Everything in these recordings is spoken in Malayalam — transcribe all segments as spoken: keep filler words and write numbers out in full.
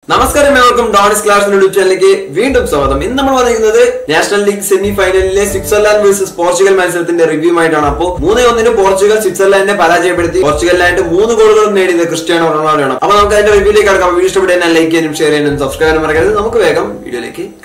നമസ്കാരം, എല്ലാവർക്കും ഡോണിസ് ക്ലാസ് യൂട്യൂബ് ചാനലിലേക്ക് വീണ്ടും സ്വാഗതം. ഇന്ന് നമ്മൾ പറയുന്നത് നാഷണൽ ലീഗ് സെമി ഫൈനലിലെ സ്വിറ്റ്സർലാൻഡ് വേഴ്സസ് പോർച്ചുഗൽ മത്സരത്തിന്റെ റിവ്യൂ ആയിട്ടാണ്. അപ്പോൾ മൂന്നേ ഒന്നിന് പോർച്ചുഗൽ സ്വിറ്റ്സർലാൻഡിനെ പരാജയപ്പെടുത്തി. പോർച്ചുഗലിനായിട്ട് മൂന്ന് ഗോളുകളും നേടിയത് ക്രിസ്ത്യാനോ റൊണാൾഡോ ആണ്. അപ്പോൾ നമുക്ക് അതിന്റെ റിവ്യൂലേക്ക് കടക്കാം. വീഡിയോ ഇഷ്ടപ്പെട്ടാൽ ലൈക്ക് ചെയ്യാനും ഷെയർ ചെയ്യാനും സബ്സ്ക്രൈബ് ചെയ്യാനും മറക്കരുത്. നമുക്ക് വേഗം വീഡിയോയിലേക്ക് കടക്കാം.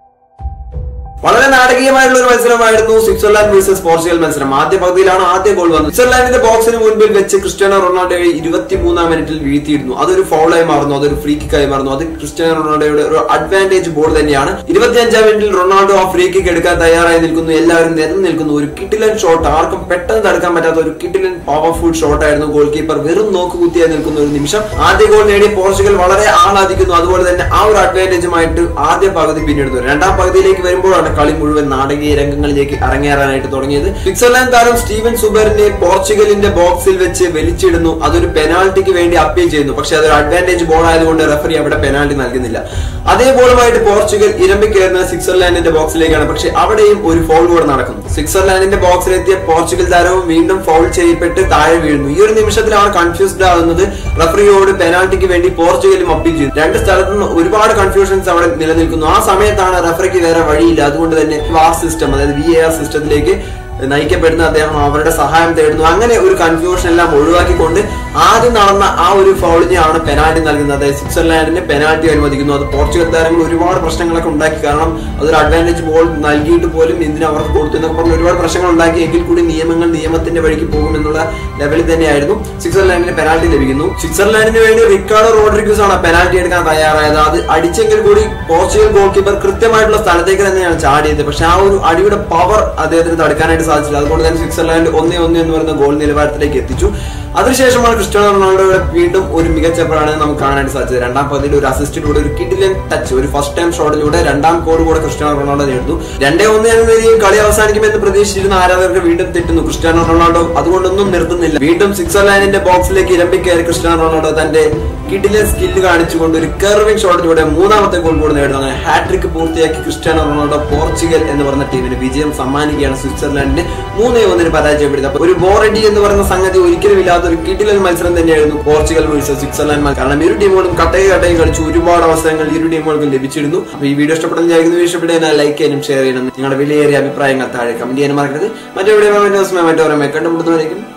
വളരെ നാടകീയമായിട്ടുള്ള ഒരു മത്സരമായിരുന്നു സ്വിറ്റ്സർലാൻഡ് വേഴ്സസ് പോർച്ചുഗൽ മത്സരം. ആദ്യ പകുതിയിലാണ് ആദ്യ ഗോൾ വന്നത്. സ്വിറ്റ്സർലാൻഡിന്റെ ബോക്സിന് മുൻപിൽ വെച്ച് ക്രിസ്ത്യാനോ റൊണാൾഡോയെ ഇരുപത്തിമൂന്നാം മിനിറ്റിൽ വീഴ്ത്തിയിരുന്നു. അതൊരു ഫൗളായി മാറുന്നു, അതൊരു ഫ്രീ കിക്കായി മാറുന്നു. അത് ക്രിസ്ത്യാനോ റൊണാൾഡോയുടെ ഒരു അഡ്വാൻറ്റേജ് ബോൾ തന്നെയാണ്. ഇരുപത്തിയഞ്ചാം മിനിറ്റിൽ റൊണാൾഡോ ആ ഫ്രീ കിക്ക് എടുക്കാൻ തയ്യാറായി നിൽക്കുന്നു. എല്ലാവരും നിരന്ന് നിൽക്കുന്നു. ഒരു കിട്ടിലൻ ഷോട്ട്, ആർക്കും പെട്ടെന്ന് തടുക്കാൻ പറ്റാത്ത ഒരു കിട്ടിലൻ പവർഫുൾ ഷോട്ട് ആയിരുന്നു. ഗോൾ കീപ്പർ വെറും നോക്കുകുത്തിയായി നിൽക്കുന്ന ഒരു നിമിഷം. ആദ്യ ഗോൾ നേടിയ പോർച്ചുഗൽ വളരെ ആഹ്ലാദിക്കുന്നു. അതുപോലെ തന്നെ ആ ഒരു അഡ്വാൻറ്റേജുമായിട്ട് ആദ്യ പകുതി പിന്നിടുന്നു. രണ്ടാം പകുതിയിലേക്ക് വരുമ്പോഴാണ് കളി മുഴുവൻ നാടകീയ രംഗങ്ങളിലേക്ക് അരങ്ങേറാനായിട്ട് തുടങ്ങിയത്. സ്വിറ്റ്സർലാൻഡ് താരം സ്റ്റീവൻ സുബറിനെ പോർച്ചുഗലിന്റെ ബോക്സിൽ വെച്ച് വലിച്ചിടുന്നു. അതൊരു പെനാൽറ്റിക്ക് വേണ്ടി അപ്പീൽ ചെയ്യുന്നു. പക്ഷെ അതൊരു അഡ്വാൻറ്റേജ് ബോൾ ആയതുകൊണ്ട് റഫറി അവിടെ പെനാൽറ്റി നൽകുന്നില്ല. അതേ ബോളുമായിട്ട് പോർച്ചുഗൽ ഇരമ്പിക്കയറുന്നത് സ്വിറ്റ്സർലാൻഡിന്റെ ബോക്സിലേക്കാണ്. പക്ഷെ അവിടെയും ഒരു ഫൗൾ കൂടെ നടക്കുന്നു. സ്വിറ്റ്സർലാൻഡിന്റെ ബോക്സിലെത്തിയ പോർച്ചുഗൽ താരവും വീണ്ടും ഫൗൾ ചെയ്യപ്പെട്ട് താഴെ വീഴുന്നു. ഈ ഒരു നിമിഷത്തിലാണ് കൺഫ്യൂസ്ഡ് ആകുന്നത്. റഫറിയോട് പെനാൽറ്റിക്ക് വേണ്ടി പോർച്ചുഗലും അപ്പീൽ ചെയ്തു. രണ്ട് സ്ഥലത്തു നിന്ന് ഒരുപാട് കൺഫ്യൂഷൻസ് അവിടെ നിലനിൽക്കുന്നു. ആ സമയത്താണ് റഫറിക്ക് വേറെ വഴിയില്ല. അതുകൊണ്ട് തന്നെ വാർ സിസ്റ്റം, അതായത് വി എ ആർ സിസ്റ്റത്തിലേക്ക് നയിക്കപ്പെടുന്ന അദ്ദേഹം അവരുടെ സഹായം തേടുന്നു. അങ്ങനെ ഒരു കൺഫ്യൂഷൻ എല്ലാം ഒഴിവാക്കിക്കൊണ്ട് ആദ്യം നടന്ന ആ ഒരു ഫൗളിനെയാണ് പെനാൽറ്റി നൽകുന്നത്. അതായത് സ്വിറ്റ്സർലാൻഡിന് പെനാൽറ്റി അനുവദിക്കുന്നു. അത് പോർച്ചുഗൽ താരങ്ങൾ ഒരുപാട് പ്രശ്നങ്ങളൊക്കെ ഉണ്ടാക്കി. കാരണം അതൊരു അഡ്വാൻറ്റേജ് ബോൾ നൽകിയിട്ട് പോലും എന്തിനു അവർക്ക് കൊടുത്തു എന്നൊക്കെ പറഞ്ഞ് ഒരുപാട് പ്രശ്നങ്ങൾ ഉണ്ടാക്കി. എങ്കിൽ കൂടി നിയമങ്ങൾ നിയമത്തിന്റെ വഴിക്ക് പോകും എന്നുള്ള ലെവലിൽ തന്നെയായിരുന്നു സ്വിറ്റ്സർലാൻഡിന് പെനാൽറ്റി ലഭിക്കുന്നു. സ്വിറ്റ്സർലാൻഡിന് വേണ്ടി റിക്കാർഡോ റോഡ്രിഗസ് ആണ് പെനാൽറ്റി എടുക്കാൻ തയ്യാറായത്. അത് അടിച്ചെങ്കിൽ കൂടി പോർച്ചുഗൽ ഗോൾ കീപ്പർ കൃത്യമായിട്ടുള്ള സ്ഥലത്തേക്ക് തന്നെയാണ് ചാടിയത്. പക്ഷെ ആ ഒരു അടിയുടെ പവർ അദ്ദേഹത്തിന് തടുക്കാനായിട്ട് സാധിച്ചില്ല. അതുകൊണ്ട് തന്നെ സ്വിറ്റ്സർലാൻഡ് ഒന്നേ ഒന്ന് എന്ന് പറയുന്ന ഗോൾ നിലവാരത്തിലേക്ക് എത്തിച്ചു. അതിനുശേഷമാണ് ക്രിസ്ത്യാനോ റൊണാൾഡോയുടെ വീണ്ടും ഒരു മികച്ച പ്രകടനം നമുക്ക് കാണാനായിട്ട് സാധിച്ചത്. രണ്ടാം പകുതിയിൽ ഒരു അസിസ്റ്റിലൂടെ, ഒരു കിഡിലൻ ടച്ച്, ഒരു ഫസ്റ്റ് ടൈം ഷോട്ടിലൂടെ രണ്ടാം ഗോൾ കൂടെ ക്രിസ്ത്യാനോ റൊണാൾഡോ നേടുന്നു. രണ്ടേ ഒന്ന് എന്ന നിലയിൽ കളി അവസാനിക്കുമെന്ന് പ്രതീക്ഷിച്ചിരുന്ന ആരാധകർക്ക് വീണ്ടും തെറ്റുന്നു. ക്രിസ്ത്യാനോ റൊണാൾഡോ അതുകൊണ്ടൊന്നും നിർത്തുന്നില്ല. വീണ്ടും സ്വിറ്റ്സർലാൻഡിന്റെ ബോക്സിലേക്ക് ഇരമ്പിക്കയറി ക്രിസ്ത്യാനോ റൊണാൾഡോ തന്റെ കിഡിലൻ സ്കില്ല് കാണിച്ചുകൊണ്ട് ഒരു കർവിംഗ് ഷോട്ടിലൂടെ മൂന്നാമത്തെ ഗോൾ കൂടെ നേടുന്നു. അങ്ങനെ ഹാട്രിക് പൂർത്തിയാക്കി ക്രിസ്ത്യാനോ റൊണാൾഡോ പോർച്ചുഗൽ എന്ന് പറഞ്ഞ ടീമിന് വിജയം സമ്മാനിക്കുകയാണ്. സ്വിറ്റ്സർലാൻഡിനെ മൂന്നേ ഒന്നിന് പരാജയപ്പെടുത്തി. ഒരു ബോറടി എന്ന് പറയുന്ന സംഗതി ഒരിക്കലും ഇല്ലാത്ത ഒരു കിഡിലൻ മത്സരം തന്നെയായിരുന്നു പോർച്ചുഗൽ വേഴ്സസ് സ്വിറ്റ്സർലാൻഡ്. കാരണം ഇരു ടീമുകളും കട്ടയെ കട്ടയും കളിച്ച് ഒരുപാട് അവസരങ്ങൾ ഇരു ടീമുകൾക്കും ലഭിച്ചിരുന്നു. അപ്പൊ ഈ വീഡിയോ ഇഷ്ടപ്പെടുന്ന വിചാരിക്കുന്നു. ഇഷ്ടപ്പെട്ടതിനാൽ ലൈക്ക് ചെയ്യാനും ഷെയർ ചെയ്യണം. നിങ്ങളുടെ വിലയേറിയ അഭിപ്രായങ്ങൾ താഴെ കമന്റ് ചെയ്യാനും മറക്കരുത്. മറ്റെവിടെ മറ്റോ കണ്ടുമുട്ടുന്നവരേക്കും